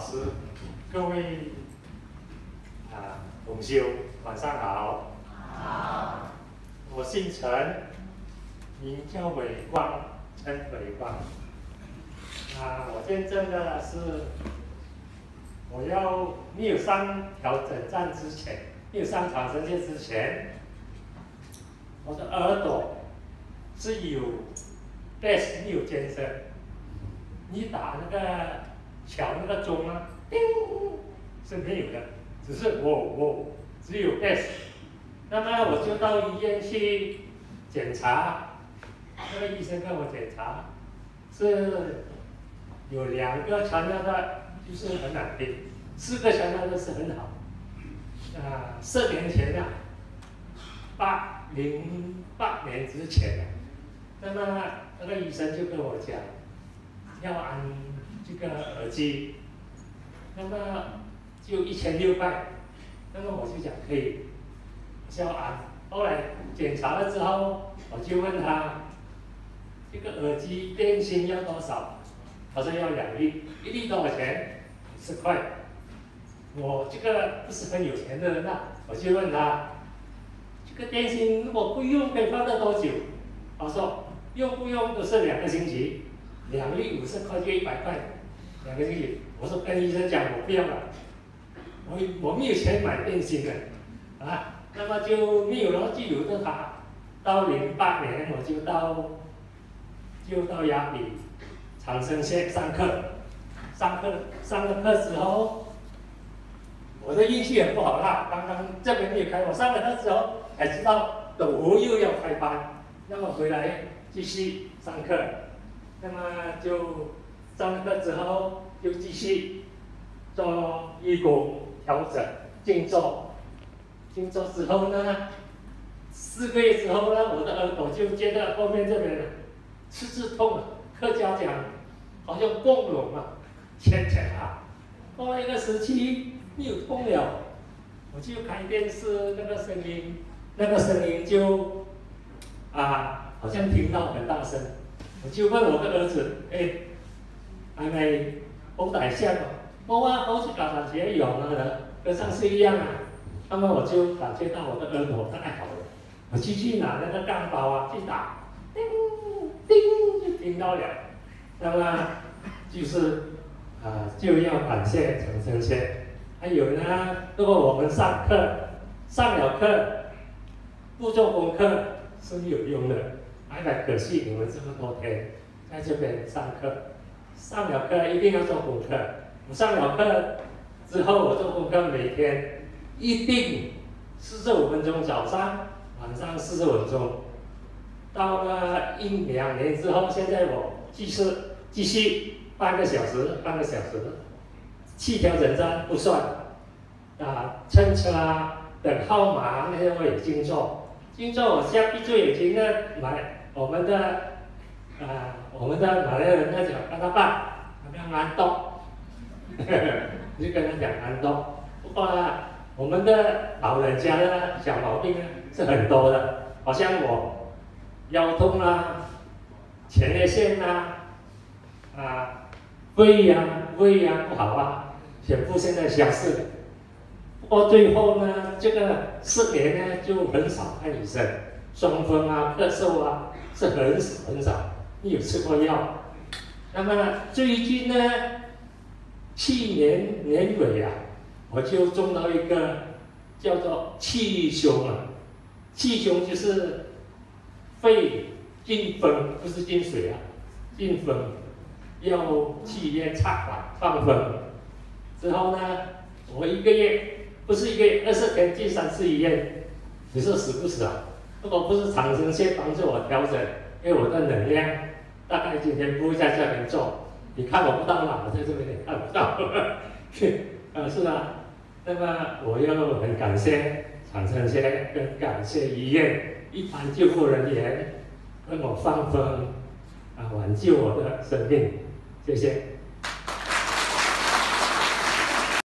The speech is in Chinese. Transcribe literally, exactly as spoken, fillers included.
师，各位啊同修，晚上好。好。我姓陈，名叫伟光，陈伟光。啊，我见证的是，我要没有上调整站之前，没有上长生线之前，我的耳朵是有 bass 没有尖声。你打那个敲那个钟啊，叮是没有的，只是我我只有 bass。那么我就到医院去检查，那个医生跟我检查是有两个传到的，就是很难听，四个传到的是很好。啊，四年前啊，八零八年之前啊，那么那个医生就跟我讲，要安这个耳机，那么就一千六百，那么我就讲可以，要安。后来检查了之后，我就问他，这个耳机电芯要多少？他说要两粒，一粒多少钱？十块。我这个不是很有钱的人啊，我就问他，这个电芯如果不用可以放到多久？他说用不用都是两个星期。两粒五十块就一百块，两个星期。我说跟医生讲我不要了，我我没有钱买电芯的，啊，那么就没有了，就由着他。到零八年我就到就到雅比长生县上课，上课上了课之后，我的运气很不好啦，刚刚这边没有开，我上了课之后才知道斗湖又要开班，那么回来继续上课。那么就上课之后，就继续做义工调整静坐。静坐之后呢，四个月之后呢，我的耳朵就觉得后面这边刺刺痛啊，客家讲好像蹦拢啊，牵牵啊。后来一个时期没有痛了，我就开电视，那个声音，那个声音就啊，好像听到很大声。我就问我的儿子，哎，係咪好大聲啊？冇啊，好似教堂節一樣啊，跟上次一樣啊。那麼我就感覺到我的耳朵太好了，我就去拿那個鋼包啊去打，叮叮就聽到了。那麼就是啊、呃，就要感謝長生仙。還有呢，如果我們上課上了課不做功課是沒有用的。哎呀，可惜你們這麼多天在這邊上課，上了課一定要做功課。我上了課之後，我做功課每天一定四十五分鐘，早上、晚上四十五分鐘。到了一兩年之後，現在我繼續繼續半個小時，半個小時。去調整站不算，啊，乘車等號碼那些我也經做，經做我現在閉住眼睛呢買。我們的啊、呃，我們的馬來人呢講跟他辦，他叫安多，就跟他講安多。不過呢，我們的老人家呢小毛病呢是很多的，好像我腰痛啊、前列腺啊、啊胃啊、胃啊不好啊，全部現在消失了。不過最後呢，這個四年呢就很少看醫生，傷風啊、咳嗽啊。是很少很少，你有吃過藥。那麼最近呢，去年年尾啊，我就中到一個叫做氣胸啊，氣胸就是肺進風，不是進水啊，進風，要去醫院插管放風。之後呢，我一個月不是一個月，二十天去三次醫院，你說死不死啊？如果不是長生仙幫助我調整，因為我的能量大概今天不會在這邊做，你看我不到嘛，我在這邊也看不到，呃是啊，那麼我又很感謝長生仙，跟感謝醫院一般救護人員跟我放風，啊挽救我的生命，謝謝。